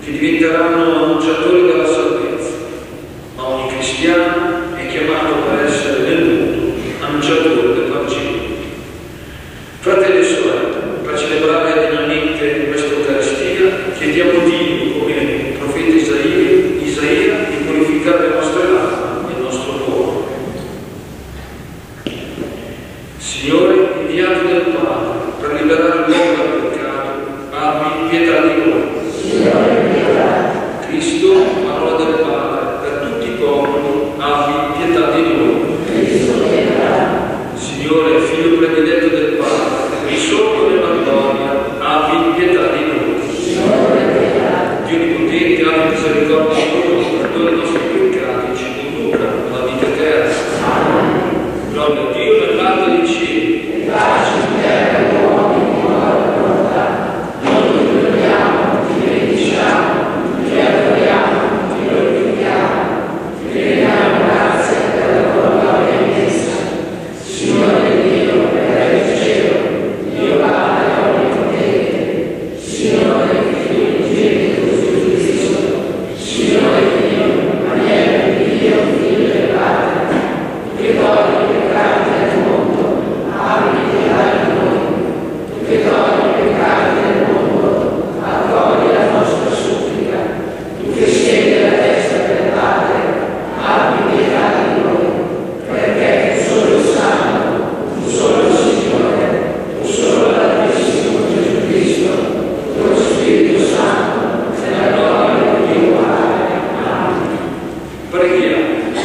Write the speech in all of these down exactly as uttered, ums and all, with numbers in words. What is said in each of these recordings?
che diventeranno annunciatori della salvezza, ma ogni cristiano è chiamato per essere nel mondo annunciatore del Vangelo. Fratelli e sorelle, per celebrare degnamente questa Eucaristia, chiediamo Dio, come il profeta Isaia, Isaia, di purificare le nostre lacrime e il nostro cuore. Signore, inviato del Padre per liberare l'uomo dal peccato, abbi pietà di noi. Signore, pietà. Cristo, parola del Padre per tutti i popoli, abbi pietà di noi. Cristo, pietà. Signore, Figlio prediletto del Padre, risorto nella gloria, abbi pietà di noi. Signore, pietà. Dio Onnipotente, abbi misericordia di noi, perdona i nostri peccati e ci conduca alla vita eterna. Amen. Gloria a Dio nell'alto dei cieli. E pace in terra agli uomini di buona volontà. Noi ti gloriamo, ti benediciamo, ti adoriamo, ti glorifichiamo, ti rendiamo grazie per la tua gloria immensa. Signore Dio, Re del cielo, Dio Padre onnipotente, Signore Figlio unigenito Gesù Cristo, Signore Dio, maniera di Dio, Figlio del Padre, tu che togli i peccati del mondo, abbi pietà di noi, tu che togli i peccati del mondo, accogli la nostra supplica, tu che scendi la destra del Padre, abbi pietà di noi, perché tu solo il Santo, tu solo il Signore, tu solo l'Altissimo Gesù Cristo, tu lo Spirito Santo, nella gloria di Dio Padre. Amen. Preghiamo.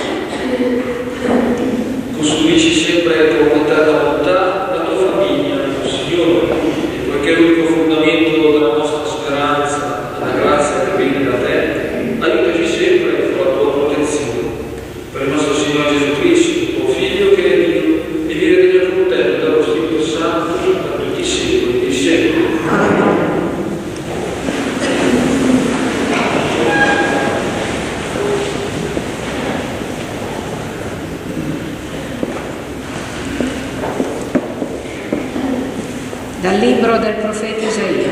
Custodisci sempre con volontà da volontà la tua famiglia, Signore, e poiché l'unico fondamento della nostra speranza è la grazia che viene da te, aiutaci sempre con la tua protezione. Per il nostro Signore Gesù Cristo, tuo Figlio che è Dio, e vive degno con te dallo Spirito Santo per tutti i secoli e secoli. Amen. Dal libro del profeta Isaia.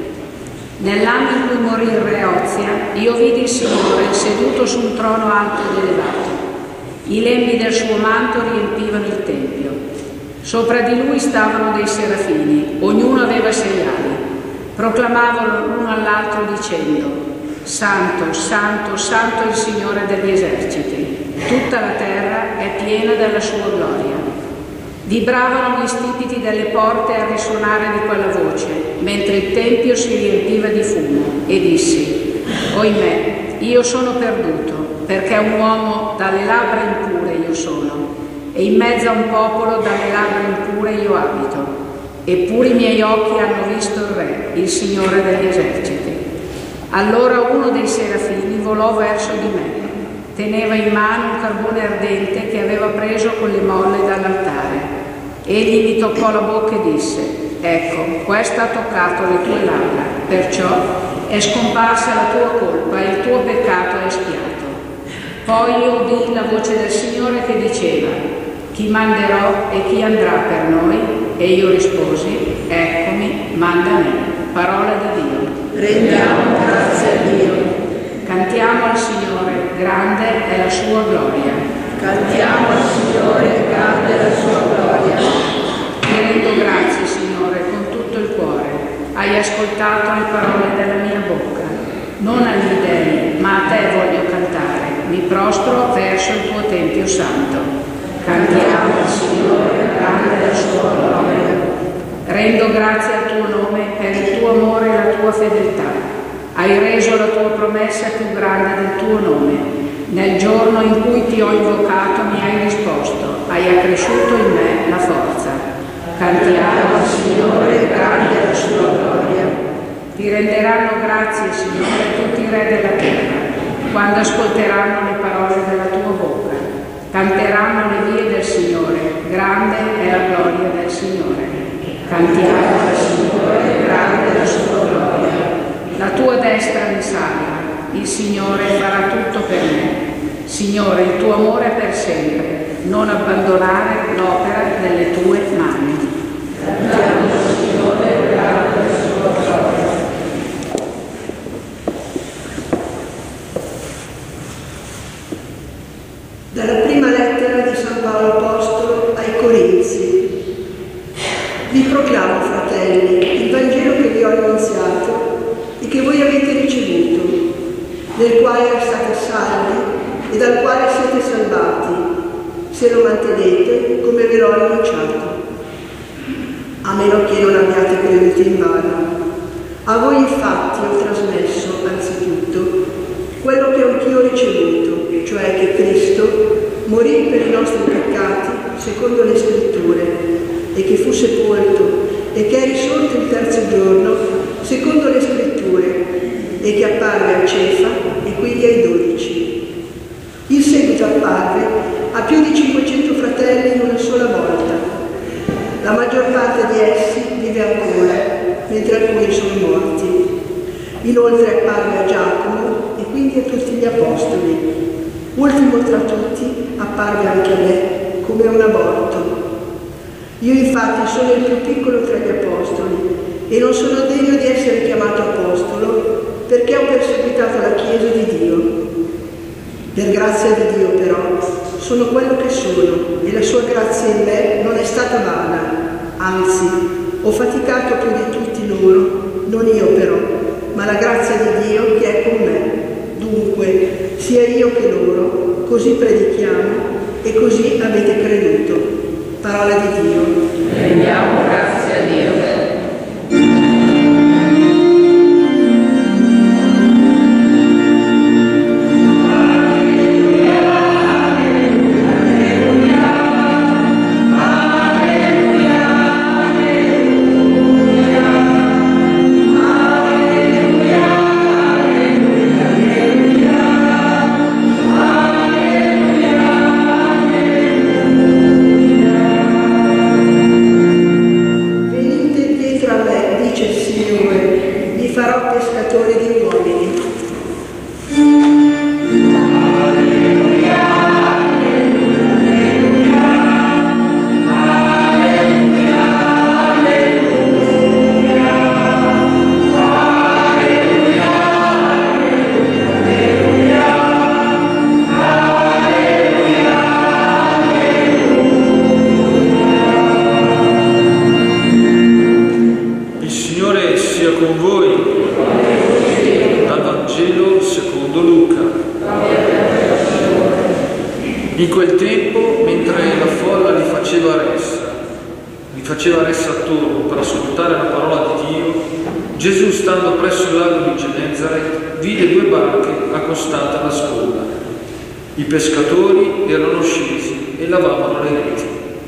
Nell'anno in cui morì il re Ozia, io vidi il Signore seduto su un trono alto ed elevato. I lembi del suo manto riempivano il tempio. Sopra di lui stavano dei serafini, ognuno aveva sei ali. Proclamavano l'uno all'altro dicendo: Santo, Santo, Santo è il Signore degli eserciti. Tutta la terra è piena della sua gloria. Vibravano gli stipiti delle porte a risuonare di quella voce, mentre il tempio si riempiva di fumo, e dissi: Oimè, io sono perduto, perché un uomo dalle labbra impure io sono, e in mezzo a un popolo dalle labbra impure io abito. Eppure i miei occhi hanno visto il Re, il Signore degli eserciti. Allora uno dei serafini volò verso di me. Teneva in mano un carbone ardente che aveva preso con le molle dall'altare. Egli mi toccò la bocca e disse: Ecco, questo ha toccato le tue labbra, perciò è scomparsa la tua colpa e il tuo peccato è espiato. Poi io udì la voce del Signore che diceva: Chi manderò e chi andrà per noi? E io risposi: Eccomi, manda me. Parola di Dio. Rendiamo grazie a Dio. Cantiamo al Signore, grande è la sua gloria. Cantiamo al Signore, grande è la sua gloria. Ti rendo grazie, Signore, con tutto il cuore. Hai ascoltato le parole della mia bocca. Non agli dèi, ma a te voglio cantare. Mi prostro verso il tuo Tempio Santo. Cantiamo al Signore, grande è la sua gloria. Rendo grazie al tuo nome per il tuo amore e la tua fedeltà. Hai reso la tua promessa più grande del tuo nome. Nel giorno in cui ti ho invocato mi hai risposto, hai accresciuto in me la forza. Cantiamo al Signore, grande è la sua gloria. Ti renderanno grazie, Signore, tutti i re della terra, quando ascolteranno le parole della tua bocca. Canteranno le vie del Signore, grande è la gloria del Signore. Cantiamo al Signore, grande è la sua gloria. La tua destra mi salva, il Signore farà tutto per me. Signore, il tuo amore è per sempre, non abbandonare l'opera delle tue mani. Cantiamo al Signore, grande è la sua gloria. dalla prima lettera di San Paolo Apostolo ai Corinzi. Vi proclamo, fratelli, il Vangelo che vi ho annunziato e che voi avete ricevuto, nel quale state salvi e dal quale siete salvati, se lo mantenete come ve l'ho annunciato, a meno che non abbiate creduto in vano. A voi infatti ho trasmesso, anzitutto, quello che anch'io ho ricevuto, cioè che Cristo morì per i nostri peccati, secondo le Scritture, e che fu sepolto, e che è risorto il terzo giorno, secondo le Scritture, e che apparve a Cefa, e quindi ai dodici. In seguito apparve a più di cinquecento fratelli in una sola volta. La maggior parte di essi vive ancora, mentre alcuni sono morti. Inoltre apparve a Giacomo, e quindi a tutti gli apostoli. Ultimo tra tutti apparve anche a me, come un aborto. Io infatti sono il più piccolo tra gli apostoli e non sono degno di essere chiamato apostolo perché ho perseguitato la Chiesa di Dio. Per grazia di Dio però sono quello che sono e la sua grazia in me non è stata vana, anzi ho faticato più di tutti loro, non io però, ma la grazia di Dio che è con me. Dunque, sia io che loro, così predichiamo e così avete creduto. Parola di Dio. Rendiamo grazie a Dio. In quel tempo, mentre la folla li faceva ressa, li faceva ressa attorno per ascoltare la parola di Dio, Gesù, stando presso il lago di Genesaret, vide due barche accostate alla sponda. I pescatori erano scesi e lavavano le reti.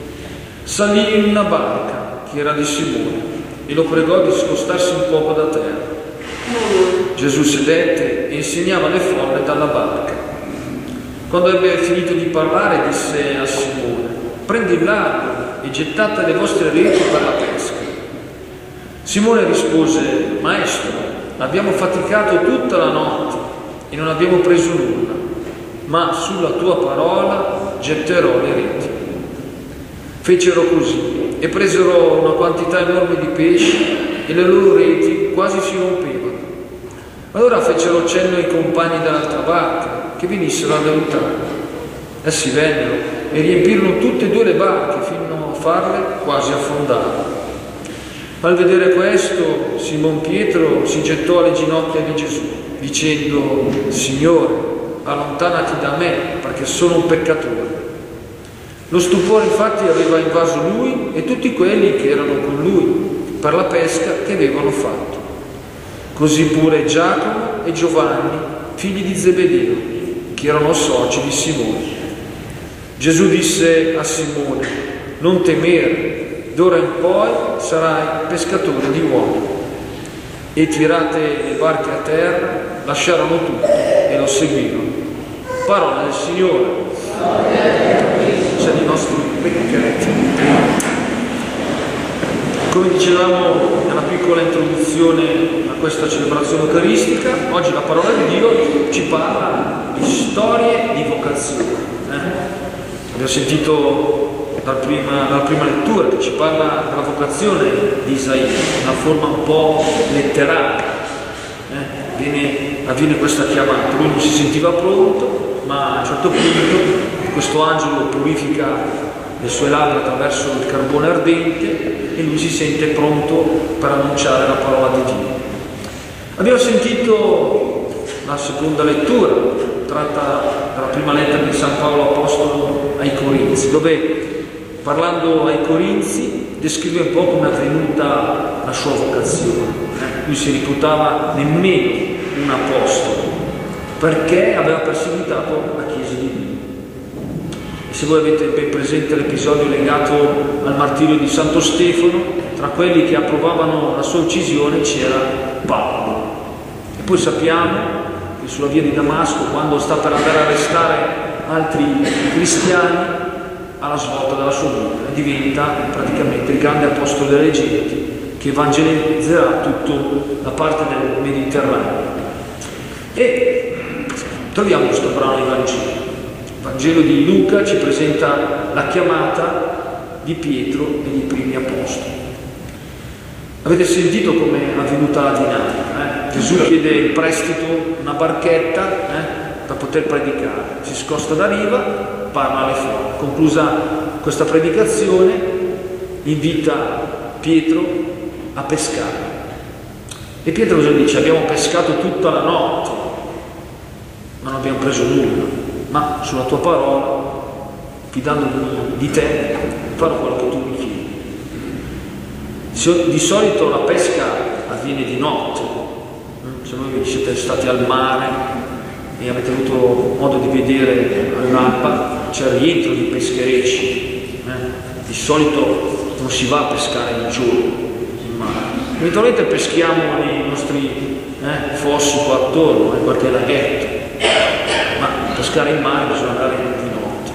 Salì in una barca, che era di Simone, e lo pregò di scostarsi un poco da terra. Gesù sedette e insegnava le folle dalla barca. Quando ebbe finito di parlare, disse a Simone: prendi il largo e gettate le vostre reti per la pesca. Simone rispose: Maestro, abbiamo faticato tutta la notte e non abbiamo preso nulla, ma sulla tua parola getterò le reti. Fecero così e presero una quantità enorme di pesci e le loro reti quasi si rompevano. Allora fecero cenno ai compagni dell'altra barca che venissero ad aiutare. Essi vennero e riempirono tutte e due le barche fino a farle quasi affondare. Al vedere questo, Simon Pietro si gettò alle ginocchia di Gesù, dicendo: Signore, allontanati da me, perché sono un peccatore. Lo stupore infatti aveva invaso lui e tutti quelli che erano con lui per la pesca che avevano fatto. Così pure Giacomo e Giovanni, figli di Zebedeo, che erano soci di Simone. Gesù disse a Simone: non temere, d'ora in poi sarai pescatore di uomini. E tirate le barche a terra, lasciarono tutto e lo seguirono. Parola del Signore. C'è i nostri peccati. Come dicevamo nella piccola introduzione a questa celebrazione eucaristica, oggi la parola di Dio ci parla di storie di vocazione. Eh? Abbiamo sentito dal prima, dalla prima lettura che ci parla della vocazione di Isaia, una forma un po' letteraria. Eh? Viene, avviene questa chiamata, lui non si sentiva pronto, ma a un certo punto questo angelo purifica le sue labbra attraverso il carbone ardente e lui si sente pronto per annunciare la parola di Dio. Abbiamo sentito la seconda lettura, tratta dalla prima lettera di San Paolo Apostolo ai Corinzi, dove parlando ai Corinzi descrive un po' come è avvenuta la sua vocazione. Lui si reputava nemmeno un apostolo, perché aveva perseguitato la Chiesa di Dio. E se voi avete ben presente l'episodio legato al martirio di Santo Stefano, tra quelli che approvavano la sua uccisione c'era Paolo. E poi sappiamo che sulla via di Damasco, quando sta per andare a arrestare altri cristiani, ha la svolta della sua vita e diventa praticamente il grande apostolo delle genti che evangelizzerà tutta la parte del Mediterraneo. E troviamo questo brano di Vangelo. Il Vangelo di Luca ci presenta la chiamata di Pietro e dei primi apostoli. Avete sentito come è avvenuta la dinamica? Eh? Gesù chiede in prestito una barchetta eh, per poter predicare. Si scosta da riva, parla alle folle. Conclusa questa predicazione, invita Pietro a pescare. E Pietro cosa dice? Abbiamo pescato tutta la notte, ma non abbiamo preso nulla, ma sulla tua parola, fidandomi di te, farò quello che tu mi chiedi. Di solito la pesca avviene di notte, se voi siete stati al mare e avete avuto modo di vedere all'Alpa, c'è il rientro di pescherecci, eh? Di solito non si va a pescare il giorno, ma eventualmente peschiamo nei nostri eh, fossi qua attorno, in qualche laghetto, ma pescare in mare bisogna andare di notte.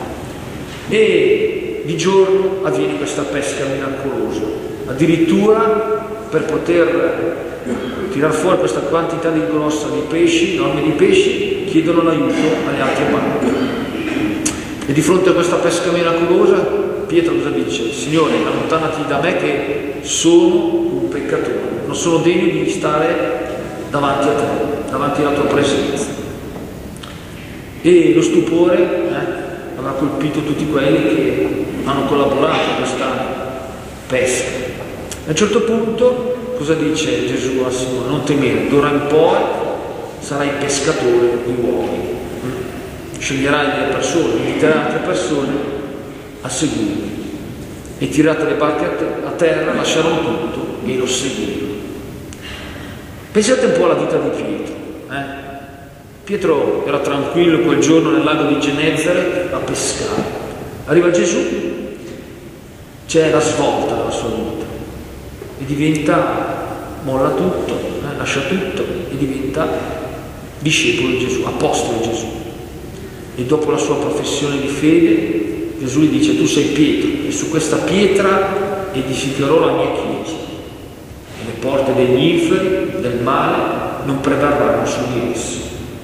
E di giorno avviene questa pesca miracolosa, addirittura per poter tirar fuori questa quantità di grossa di pesci, enorme di pesci, chiedono l'aiuto alle altre barche. E di fronte a questa pesca miracolosa Pietro cosa dice? Signore, allontanati da me che sono un peccatore, non sono degno di stare davanti a te, davanti alla tua presenza. E lo stupore eh, avrà colpito tutti quelli che hanno collaborato a questa pesca. A un certo punto cosa dice Gesù a Simone? Non temere, d'ora in poi sarai pescatore di uomini. Sceglierai delle persone, inviterai altre persone a seguirmi. E tirate le barche a, te- a terra, lasciarono tutto e lo seguirono. Pensate un po' alla vita di Pietro. Eh? Pietro era tranquillo quel giorno nel lago di Genezare a pescare. Arriva Gesù, c'è la svolta della sua vita e diventa, molla tutto, eh? lascia tutto e diventa discepolo di Gesù, apostolo di Gesù. E dopo la sua professione di fede Gesù gli dice: tu sei Pietro e su questa pietra edificherò la mia chiesa e le porte degli inferi, del male non prevarranno su di esso.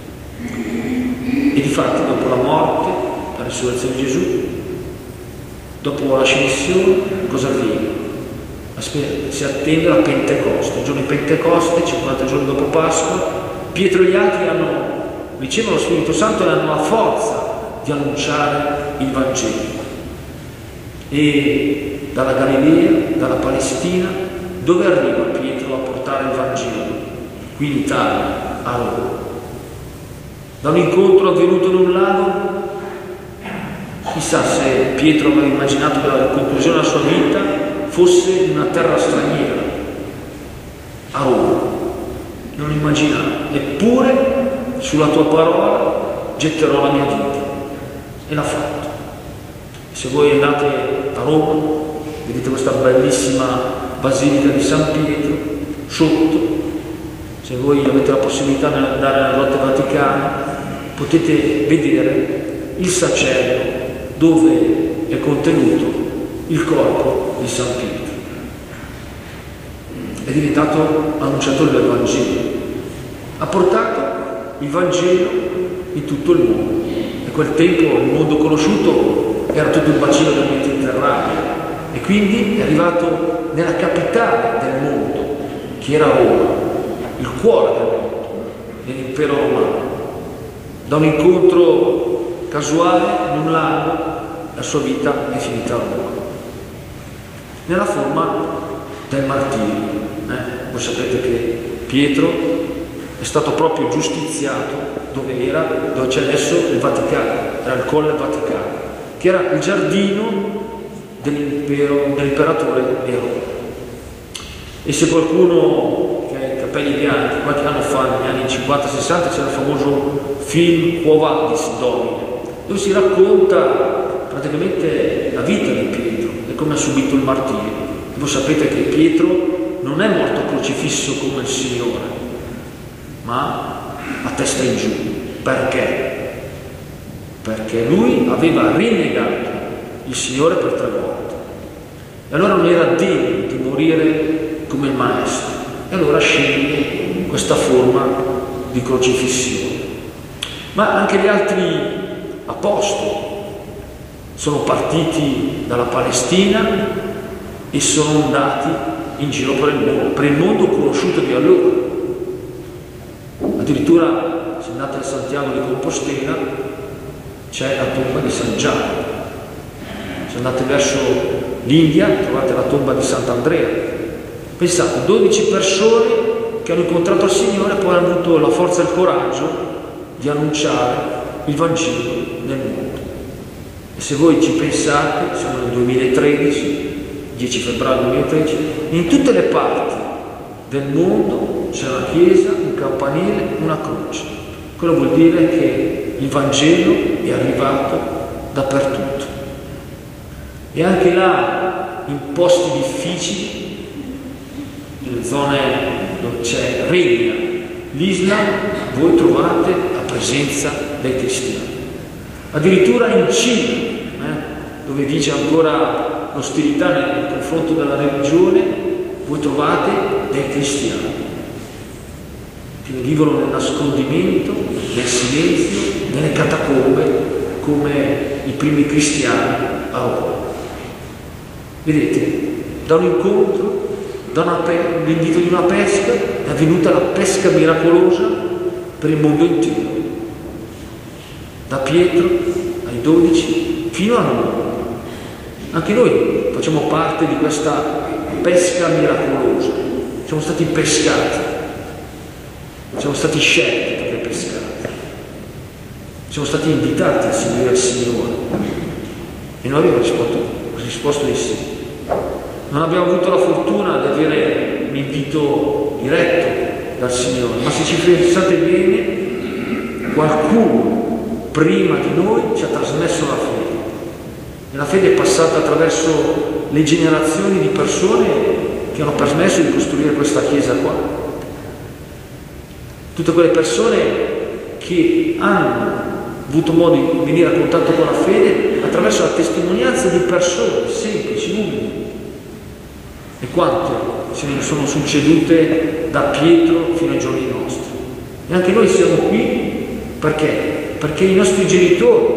E difatti dopo la morte, la risurrezione di Gesù, dopo l'ascensione, cosa avviene? Si attende la Pentecoste, il giorno di Pentecoste, cinquanta giorni dopo Pasqua, Pietro e gli altri hanno, ricevono lo Spirito Santo e hanno la forza di annunciare il Vangelo. E dalla Galilea, dalla Palestina, dove arriva Pietro a portare il Vangelo? Qui in Italia, a Roma. Da un incontro avvenuto in un lago, chissà se Pietro aveva immaginato che la conclusione della sua vita fosse in una terra straniera, a Roma. Non immaginava. Eppure sulla tua parola getterò la mia vita. E l'ha fatto. Se voi andate a Roma, vedete questa bellissima basilica di San Pietro, sotto, se voi avete la possibilità di andare alla Grotta Vaticana, potete vedere il sacello dove è contenuto il corpo di San Pietro. È diventato annunciatore del Vangelo. Ha portato il Vangelo in tutto il mondo. A quel tempo il mondo conosciuto era tutto il bacino del Mediterraneo e quindi è arrivato nella capitale del mondo, che era Roma, il cuore del mondo, nell'impero romano. Da un incontro casuale, in un lago, la sua vita è finita allora. Nella forma del martirio. Eh? Voi sapete che Pietro è stato proprio giustiziato dove era, dove c'è adesso il Vaticano, era il Colle Vaticano, che era il giardino dell'impero, dell'imperatore Nerone. E se qualcuno che ha i capelli bianchi, qualche anno fa, negli anni cinquanta sessanta, c'era il famoso film Quo Vadis Domine, dove si racconta praticamente la vita di Pietro e come ha subito il martirio. E voi sapete che Pietro non è morto crocifisso come il Signore, ma a testa in giù. Perché? Perché lui aveva rinnegato il Signore per tre volte. E allora non era degno di morire come il Maestro. E allora sceglie questa forma di crocifissione. Ma anche gli altri apostoli sono partiti dalla Palestina e sono andati in giro per il mondo, per il mondo conosciuto di allora. Addirittura, se andate a Santiago di Compostela, c'è la tomba di San Giacomo. Se andate verso l'India, trovate la tomba di Sant'Andrea. Pensate, dodici persone che hanno incontrato il Signore e poi hanno avuto la forza e il coraggio di annunciare il Vangelo nel mondo. E se voi ci pensate, siamo nel duemilatredici, dieci febbraio duemilatredici, in tutte le parti del mondo c'è una chiesa, un campanile, una croce. Quello vuol dire che il Vangelo è arrivato dappertutto. E anche là, in posti difficili, in zone dove c'è regna l'Islam, voi trovate la presenza dei cristiani. Addirittura in Cina, eh, dove vige ancora l'ostilità nel confronto della religione, voi trovate dei cristiani che vivono nel nascondimento, nel silenzio, nelle catacombe, come i primi cristiani a ora. Vedete, da un incontro, da una pe- l'invito di una pesca, è avvenuta la pesca miracolosa per il mondo intero. Da Pietro ai dodici fino a noi. Anche noi facciamo parte di questa pesca miracolosa. Siamo stati pescati, siamo stati scelti per pescare, siamo stati invitati a seguire il Signore e noi abbiamo risposto, risposto di sì. Non abbiamo avuto la fortuna di avere un invito diretto dal Signore, ma se ci pensate bene, qualcuno prima di noi ci ha trasmesso la fede. E la fede è passata attraverso le generazioni di persone che hanno permesso di costruire questa chiesa qua. Tutte quelle persone che hanno avuto modo di venire a contatto con la fede attraverso la testimonianza di persone semplici, umili. E quante se ne sono succedute da Pietro fino ai giorni nostri. E anche noi siamo qui perché? Perché i nostri genitori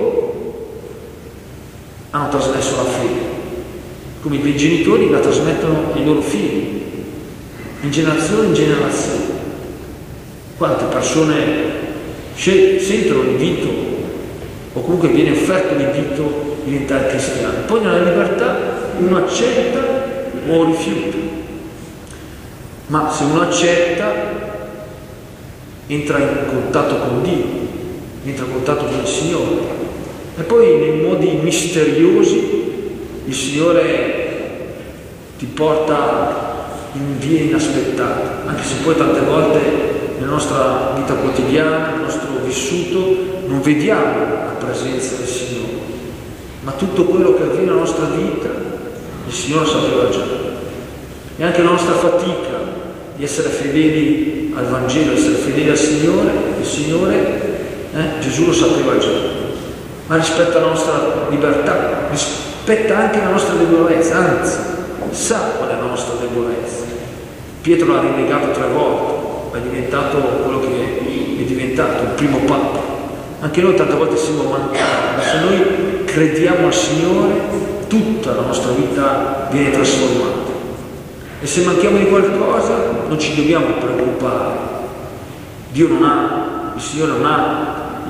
hanno trasmesso la fede, come i miei genitori la trasmettono ai loro figli, in generazione in generazione. Quante persone sentono l'invito o comunque viene offerto l'invito a diventare cristiani, poi nella libertà uno accetta o rifiuta, ma se uno accetta entra in contatto con Dio, entra in contatto con il Signore e poi nei modi misteriosi il Signore ti porta in vie inaspettate, anche se poi tante volte nella nostra vita quotidiana, nel nostro vissuto non vediamo la presenza del Signore, ma tutto quello che avviene nella nostra vita il Signore sapeva già. E anche la nostra fatica di essere fedeli al Vangelo, essere fedeli al Signore, il Signore Eh? Gesù lo sapeva già, ma rispetta la nostra libertà, rispetta anche la nostra debolezza, anzi sa qual è la nostra debolezza. Pietro l'ha rinnegato tre volte, è diventato quello che è diventato, il primo Papa. Anche noi tante volte siamo mancati, ma se noi crediamo al Signore tutta la nostra vita viene trasformata. E se manchiamo di qualcosa non ci dobbiamo preoccupare. Dio non ha, il Signore non ha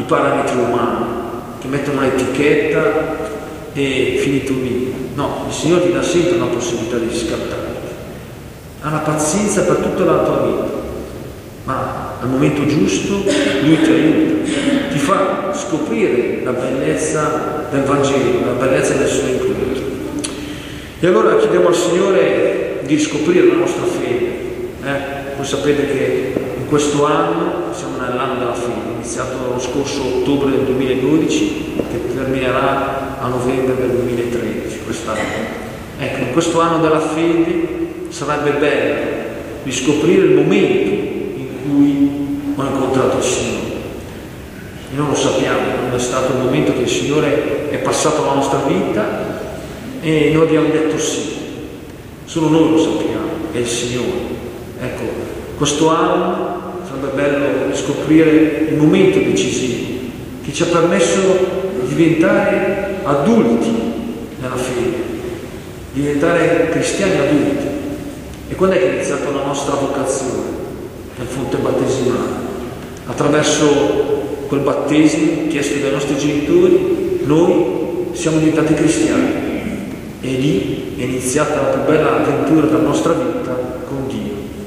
i parametri umani, che mettono un'etichetta e finito lì. No, il Signore ti dà sempre una possibilità di riscattarti. Ha la pazienza per tutta la tua vita, ma al momento giusto Lui ti aiuta, ti fa scoprire la bellezza del Vangelo, la bellezza del suo incontro. E allora chiediamo al Signore di riscoprire la nostra fede. Eh? Voi sapete che in questo anno, siamo nell'anno della fede, iniziato lo scorso ottobre del duemiladodici, che terminerà a novembre del duemilatredici, quest'anno. Ecco, in questo anno della fede sarebbe bello riscoprire il momento in cui ho incontrato il Signore. E non lo sappiamo, non è stato il momento che il Signore è passato alla nostra vita e noi abbiamo detto sì. Solo noi lo sappiamo, è il Signore. Ecco, questo anno sarebbe bello riscoprire il momento decisivo che ci ha permesso di diventare adulti nella fede, diventare cristiani adulti. E quando è che è iniziata la nostra vocazione? Nel fonte battesimale. Attraverso quel battesimo chiesto dai nostri genitori, noi siamo diventati cristiani. E lì è iniziata la più bella avventura della nostra vita con Dio.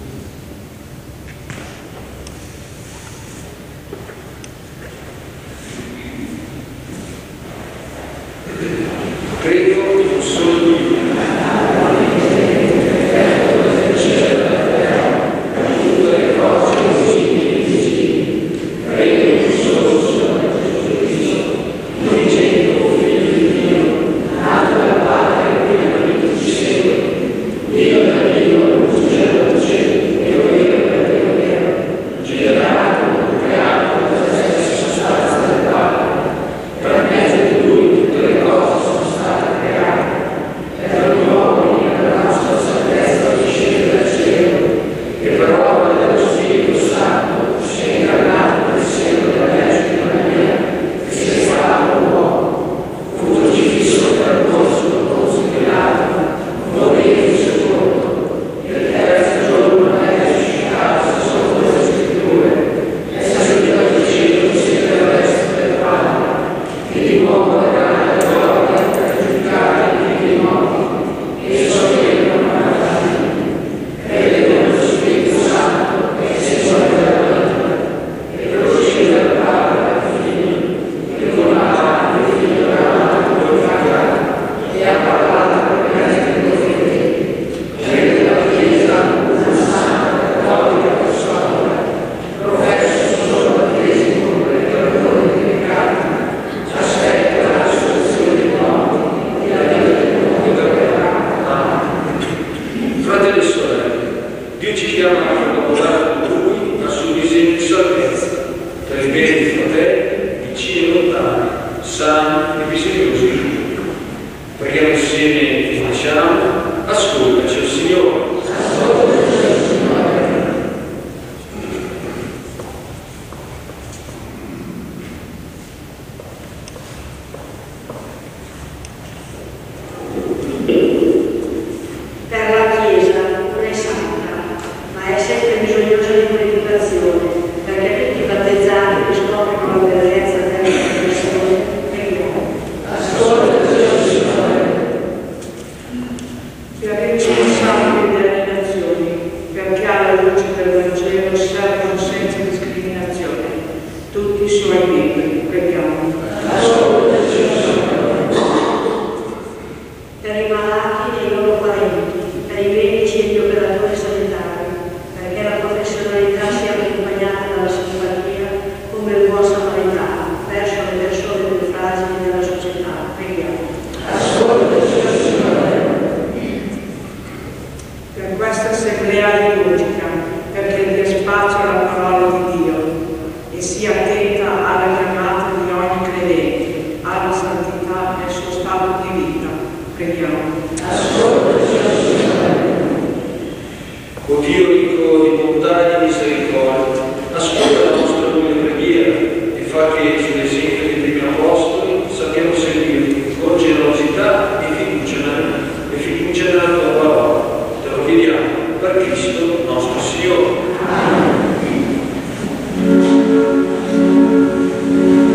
Credo in un solo Dio. Signore.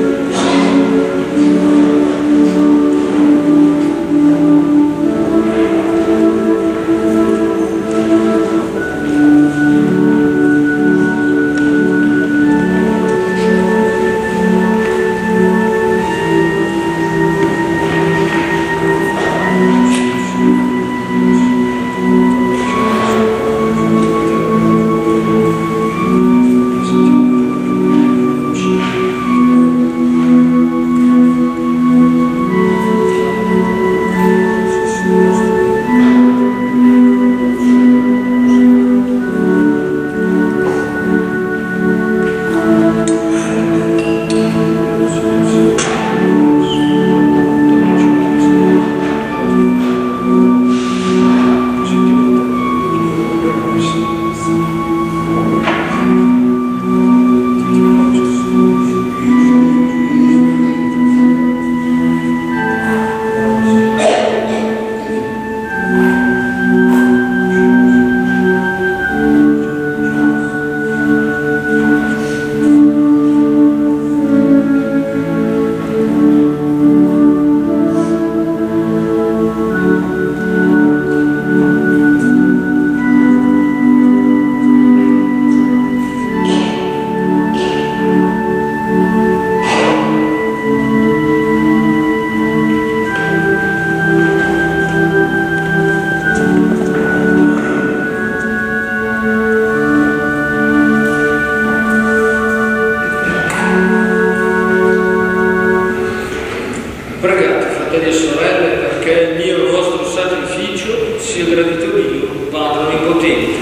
sia gradito Dio, Padre Onnipotente.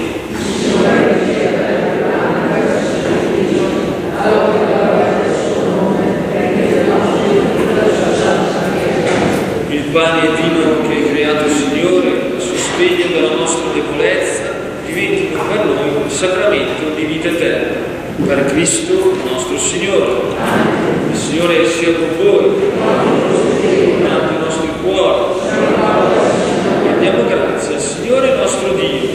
Il pane e il vino che hai creato, Signore, a sostegno della nostra debolezza, diventino per noi il sacramento di vita eterna. Per Cristo nostro Signore. Il Signore sia con voi, apriamo i nostri cuori, e diamo grazie al Signore nostro Dio.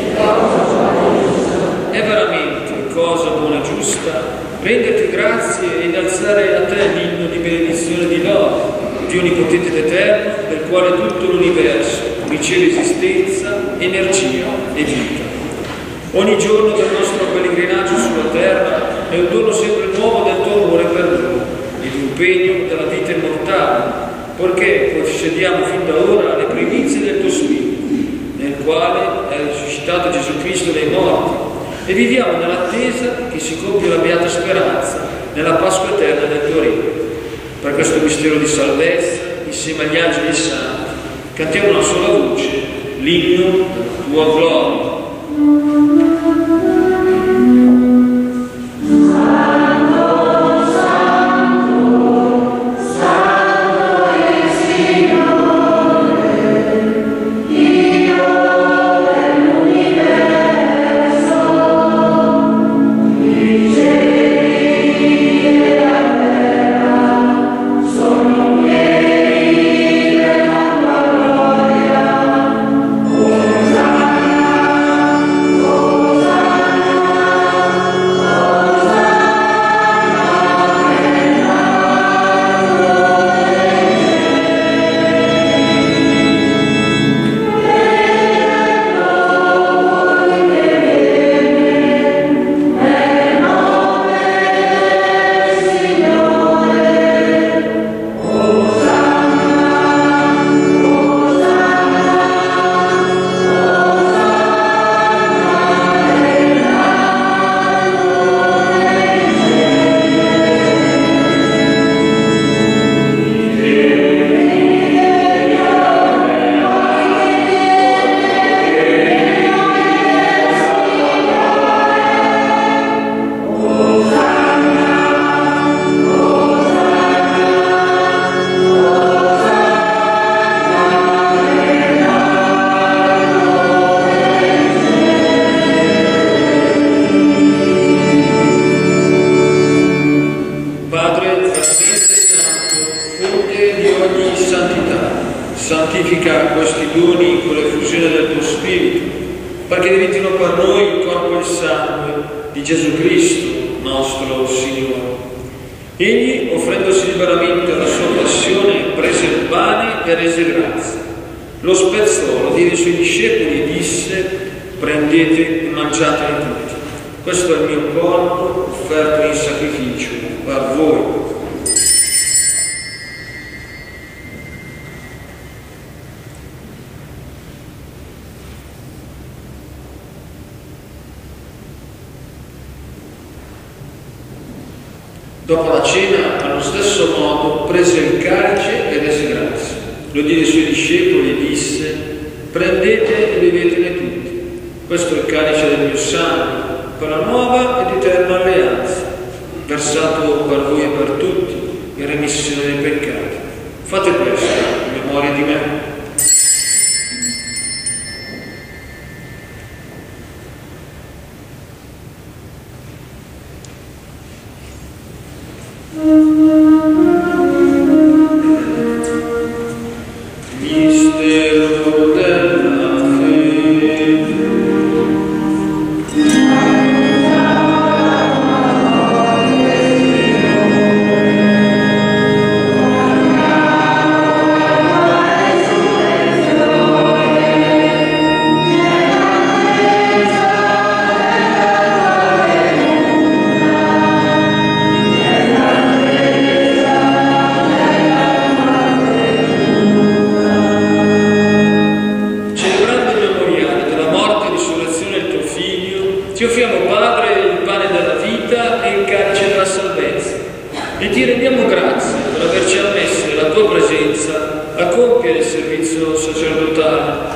È veramente cosa buona e giusta renderti grazie ed alzare a te l'inno di benedizione di lode, Dio Onnipotente ed Eterno, del quale tutto l'universo riceve esistenza, energia e vita. Ogni giorno del nostro pellegrinaggio sulla terra è un dono sempre nuovo del tuo amore per noi, ed impegno della vita immortale, poiché possediamo fin da ora le primizie del tuo Spirito, nel quale è risuscitato Gesù Cristo dai morti, e viviamo nell'attesa che si compia la beata speranza nella Pasqua eterna del tuo regno. Per questo mistero di salvezza, insieme agli angeli e santi, cantiamo una sola voce l'inno della tua gloria. Santifica questi doni con l'effusione del tuo Spirito, perché diventino per noi il corpo e il sangue di Gesù Cristo, nostro Signore. Egli, offrendosi liberamente alla sua passione, prese il pane e rese grazie. Lo spezzò, lo diede ai suoi discepoli e disse: prendete e mangiatene tutti. Questo è il mio corpo offerto in sacrificio per voi. Dopo la cena, allo stesso modo, prese il calice e rese grazie. Lo diede ai suoi discepoli e disse: prendete e bevetene tutti. Questo è il calice del mio sangue, per la nuova ed eterna alleanza, versato per voi e per tutti, in remissione dei peccati. Fate questo in memoria di me. Ti offriamo, Padre, il pane della vita e il calice della salvezza, e ti rendiamo grazie per averci ammessi nella tua presenza a compiere il servizio sacerdotale.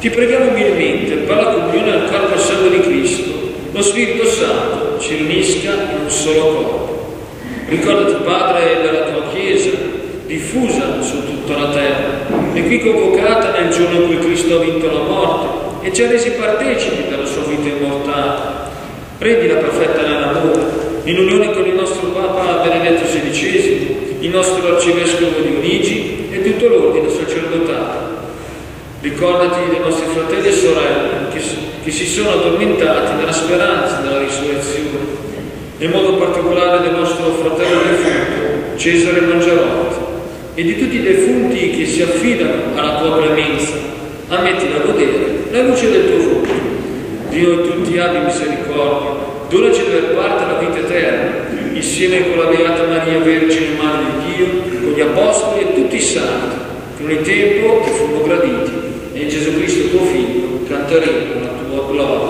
Ti preghiamo umilmente per la comunione al corpo e al sangue di Cristo, lo Spirito Santo ci riunisca in un solo corpo. Ricordati, Padre, della tua Chiesa, diffusa su tutta la terra, e qui convocata nel giorno in cui Cristo ha vinto la morte e ci ha resi partecipi della sua vita immortale. Rendila perfetta nell'amore, in unione con il nostro Papa Benedetto sedicesimo, il nostro Arcivescovo Dionigi e tutto l'ordine sacerdotale. Ricordati dei nostri fratelli e sorelle che, che si sono addormentati nella speranza della risurrezione, in modo particolare del nostro fratello defunto, Cesare Mangiarotti, e di tutti i defunti che si affidano alla tua clemenza. Ammettila a godere la luce del tuo volto. Dio e tutti abbi misericordia, donaci di aver parte la vita eterna, insieme con la Beata Maria Vergine, Madre di Dio, con gli Apostoli e tutti i santi, che nel tempo ti furono graditi, e in Gesù Cristo tuo Figlio canteremo la tua gloria.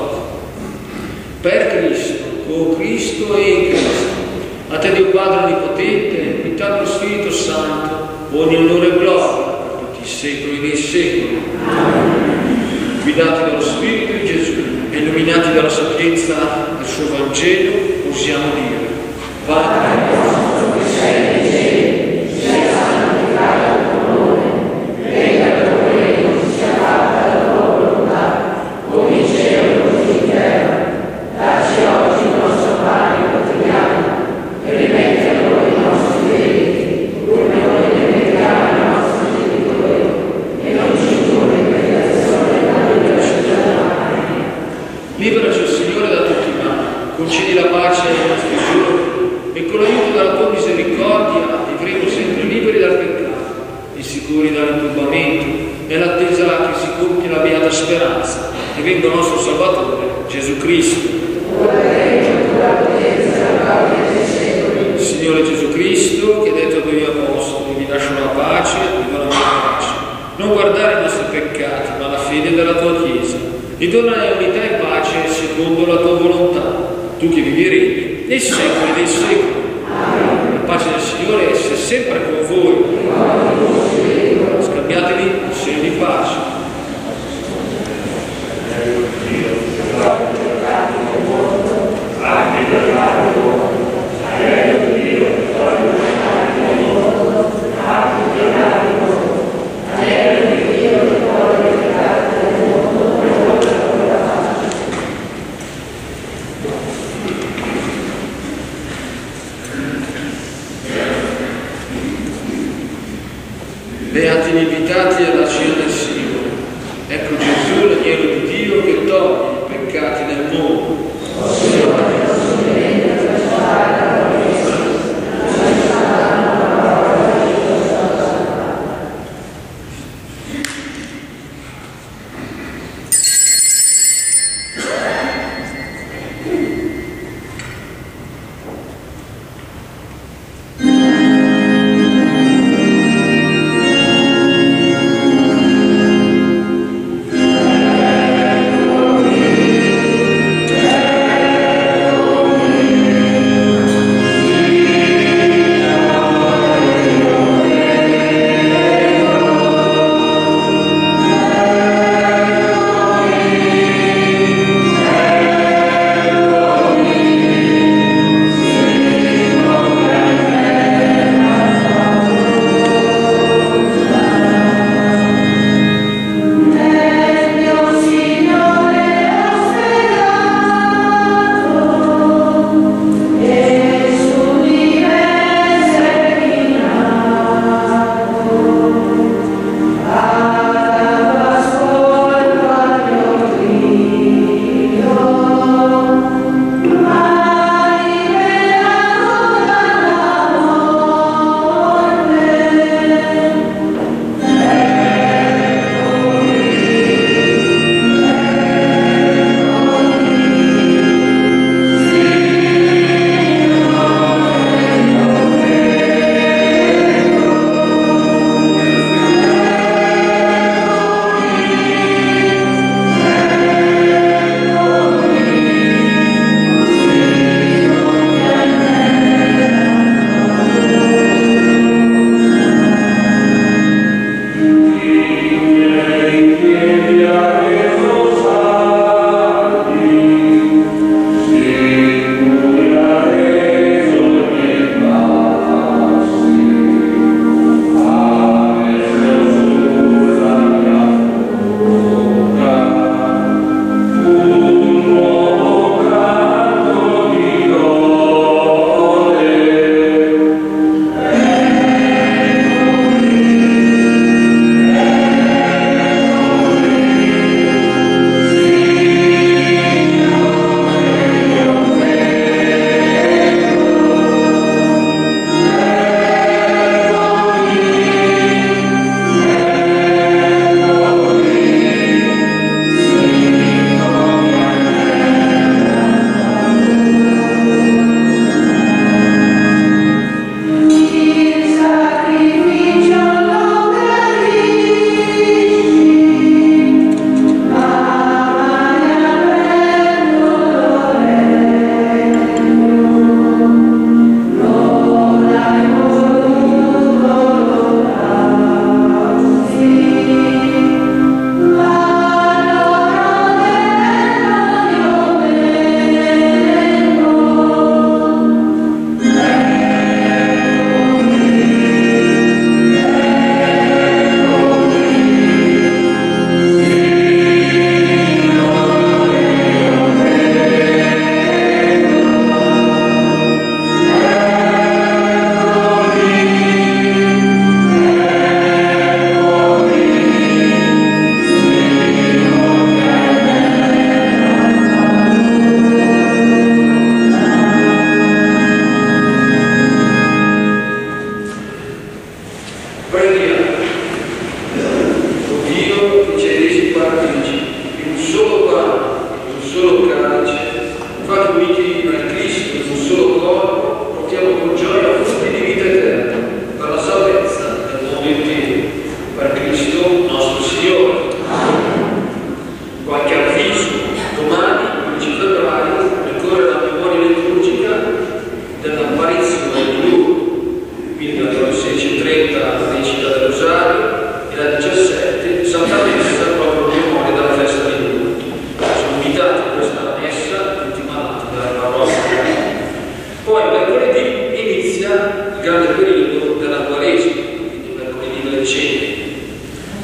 Per Cristo, con Cristo e in Cristo, a te Dio Padre Onnipotente, unità dello Spirito Santo, ogni onore e gloria per tutti i secoli dei secoli. Guidati dallo Spirito di Gesù e illuminati dalla sapienza del suo Vangelo, possiamo dire: Padre nostro che sei nei cieli, sia santificato il tuo nome, venga il tuo regno, sia fatta la tua volontà, come in cielo così in terra. Dacci oggi il nostro pane quotidiano e rimetti a noi i nostri debiti, come noi rimettiamo ai nostri debitori, e non ci indurre in tentazione, ma liberaci dal male. Liberaci, Signore, da tutti i mali, concedi la pace ai nostri giorni, e con l'aiuto della tua misericordia vivremo sempre liberi dal peccato e sicuri dall'inturbamento, nell'attesa che si compia la beata speranza e venga il nostro Salvatore, Gesù Cristo. Signore Gesù Cristo, che hai detto ai tuoi apostoli: vi lascio la pace, vi do la mia pace. Non guardare i nostri peccati, ma la fede della tua Chiesa, e dona unità e pace secondo la tua volontà, tu che vivi e regni nei secoli dei secoli. La pace del Signore sia sempre con voi. Scambiatevi un segno di pace. Beati gli invitati alla cena del Signore. Ecco Gesù, l'agnello di Dio, che toglie i peccati del mondo. Thank you.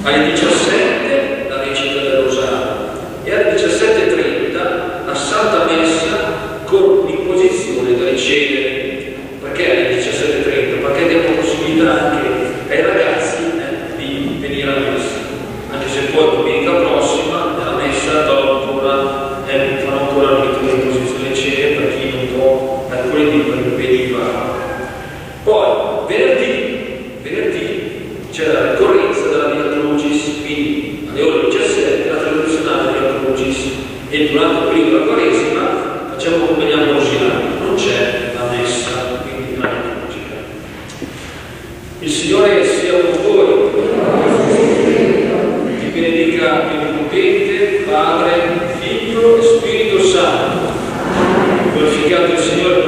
Alle diciassette la recita del Rosario e alle diciassette e trenta la Santa Messa con l'imposizione da ricevere. Perché alle diciassette e trenta? Perché diamo possibilità anche ai ragazzi eh, di venire alla messa, anche se poi domenica prossima nella messa dopo ancora eh, fanno ancora la imposizione cene per chi non può mercoledì veniva. Poi venerdì, venerdì c'è la ricorrenza della Via Crucis, quindi alle ore diciassette la tradizionale Via Crucis, e durante il periodo della Quaresima facciamo accompagniamo l'Osinario, non c'è la messa, quindi non è liturgica. Il Signore sia con voi, vi benedica il Potente, Padre, Figlio e Spirito Santo. Glorificato il Signore.